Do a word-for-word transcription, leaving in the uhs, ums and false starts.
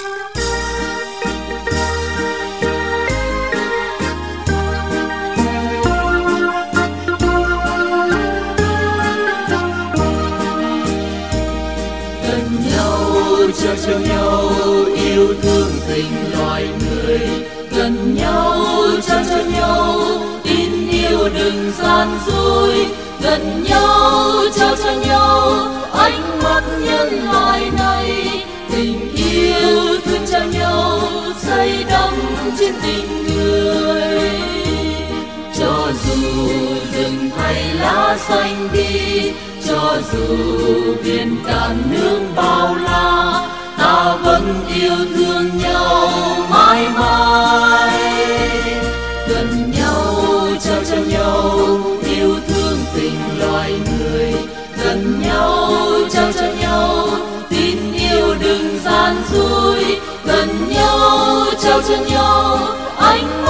Trao cho nhau yêu thương tình loài người, gần nhau trao cho nhau tin yêu đừng gian dối, gần nhau trao cho nhau ánh mắt nhân loại này, tình yêu thương cho nhau say đắm trên tình người. Cho dù rừng thay lá xanh đi, cho dù biển cạn nước bao la, ta vẫn yêu thương nhau mãi mãi. Gần nhau trao cho nhau yêu thương tình loài người, gần nhau trao cho nhau tin yêu đừng gian dối, gần nhau trao cho nhau ánh